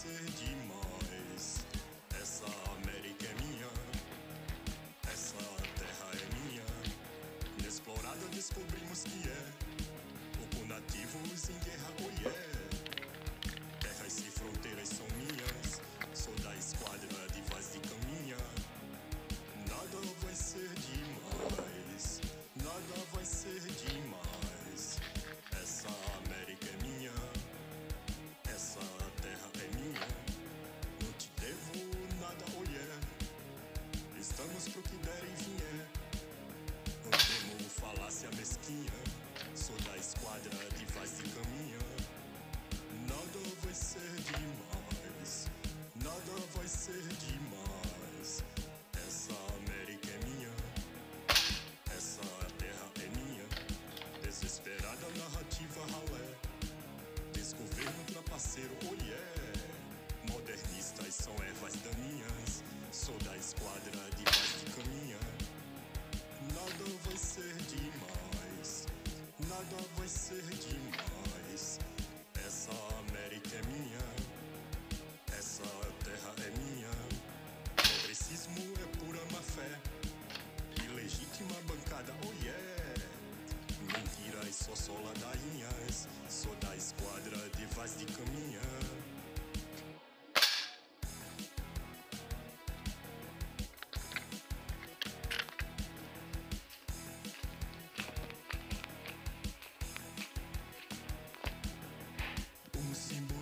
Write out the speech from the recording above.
ser demais. Essa América é minha, essa terra é minha. Inexplorada descobrimos que é, ou com nativos em guerra, oh yeah. Terras e fronteiras são minhas, sou da esquadra de Vaz de Caminha. Nada vai ser demais, nada vai ser demais. Essa América é minha, essa terra é minha. Não te devo nada, oh yeah. Estamos pro que der e vier. Não temo falácia mesquinha, sou da esquadra de Vaz de Caminha. Nada vai ser demais, nada vai ser demais. Essa América é minha, essa terra é minha. Desesperada narrativa ralé, desgoverno trapaceiro, oh yeah. Modernistas são ervas daninhas, sou da esquadra de Vaz de Caminha. Nada vai ser demais, nada vai ser demais. Essa América é minha, essa terra é minha. Progressismo é pura má fé, ilegítima bancada, oh yeah. Mentiras só ladainhas, sou da esquadra de Vaz de Caminha. Um símbolo